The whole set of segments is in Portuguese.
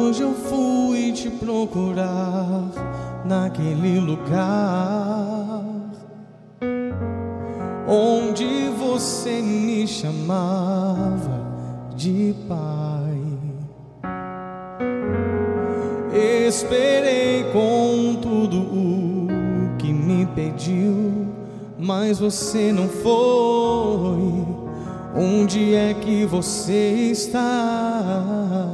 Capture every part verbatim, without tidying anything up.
Hoje eu fui te procurar naquele lugar onde você me chamava de pai. Esperei com tudo o que me pediu, mas você não foi. Onde é que você está?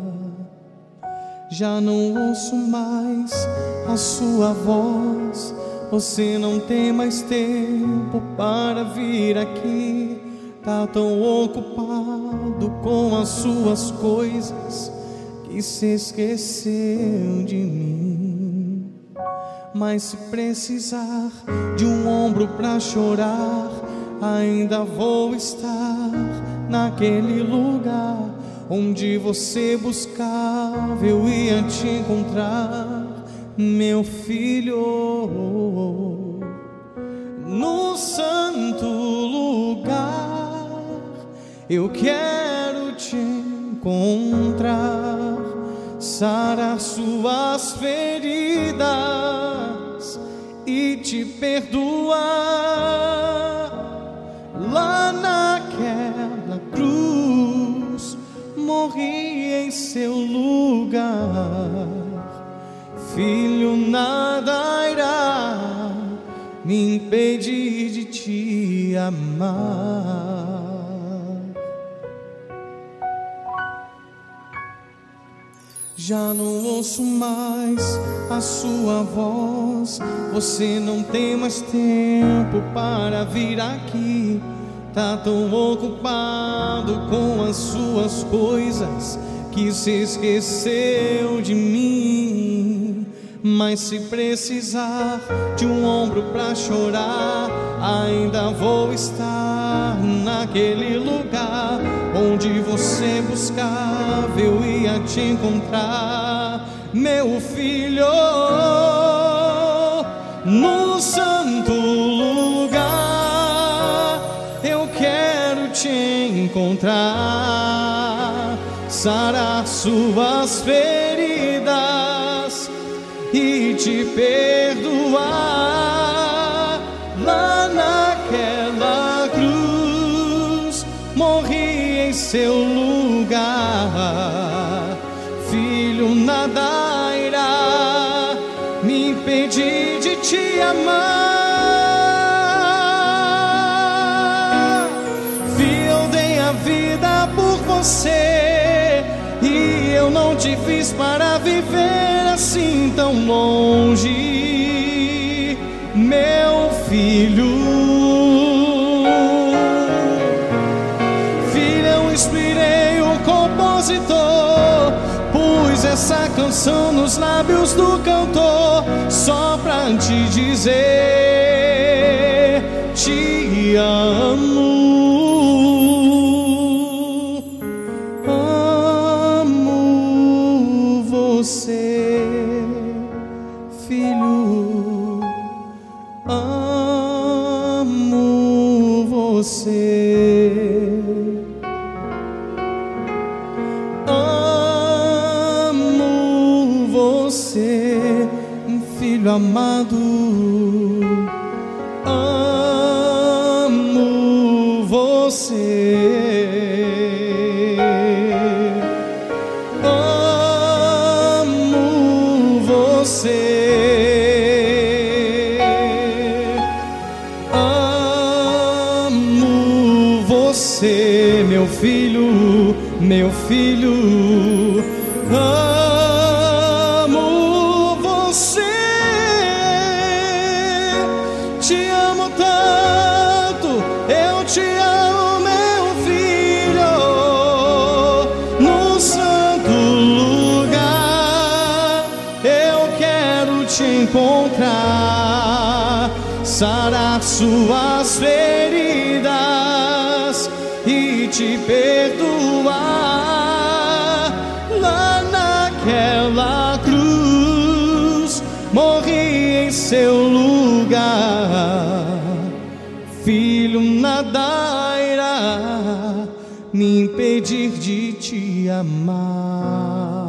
Já não ouço mais a sua voz. Você não tem mais tempo para vir aqui. Tá tão ocupado com as suas coisas que se esqueceu de mim. Mas se precisar de um ombro pra chorar, ainda vou estar naquele lugar onde você buscava, eu ia te encontrar, meu filho. No santo lugar eu quero te encontrar, sarar suas feridas e te perdoar. Lá naquela cruz morri em seu lugar. Filho, nada irá me impedir de te amar. Já não ouço mais a sua voz. Você não tem mais tempo para vir aqui. Tá tão ocupado com as suas coisas que se esqueceu de mim. Mas se precisar de um ombro pra chorar, ainda vou estar naquele lugar onde você buscava, eu ia te encontrar, meu filho. No santo lugar eu quero te encontrar, sarar suas feridas e te perdoar. Lá naquela cruz morri em seu lugar. Filho, nada irá me impedir de te amar. Filho, eu dei a vida por você e eu não te fiz para viver assim tão longe, meu filho. Filho, eu inspirei o compositor, pus essa canção nos lábios do cantor só pra te dizer te amo. Você, filho, amo você, amo você, filho amado, amo você. Amo você, meu filho, meu filho. Amo você, te amo tanto, eu te amo, meu filho. No santo lugar eu quero te encontrar, sarar suas feridas e te perdoar. Lá naquela cruz morri em seu lugar. Filho, nada irá me impedir de te amar.